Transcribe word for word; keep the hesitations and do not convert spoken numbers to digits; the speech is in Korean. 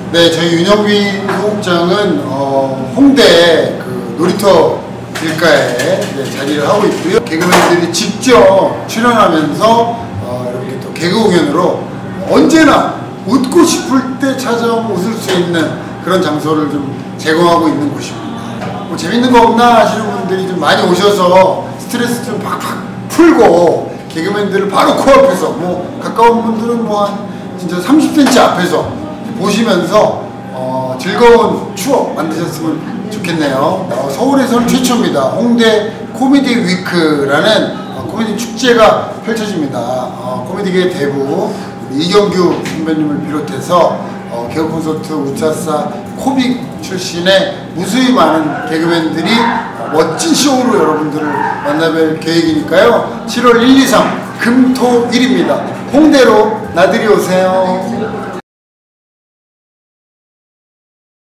네, 저희 윤영빈 소극장은 어, 홍대 그 놀이터 길가에 네, 자리를 하고 있고요. 개그맨들이 직접 출연하면서 어, 이렇게 또 개그 공연으로 언제나 웃고 싶을 때 찾아오면 웃을 수 있는 그런 장소를 좀 제공하고 있는 곳입니다. 뭐 재밌는 거 없나 하시는 분들이 좀 많이 오셔서 스트레스 좀 팍팍 풀고 개그맨들을 바로 코앞에서, 뭐 가까운 분들은 뭐 한 진짜 삼십 센티미터 앞에서 보시면서 어, 즐거운 추억 만드셨으면 좋겠네요. 어, 서울에서는 최초입니다. 홍대 코미디 위크라는 어, 코미디 축제가 펼쳐집니다. 어, 코미디계의 대부 이경규 선배님을 비롯해서 어, 개그 콘서트 우차사 코빅 출신의 무수히 많은 개그맨들이 어, 멋진 쇼로 여러분들을 만나뵐 계획이니까요. 칠월 일, 이, 삼 금토일입니다. 홍대로 나들이 오세요.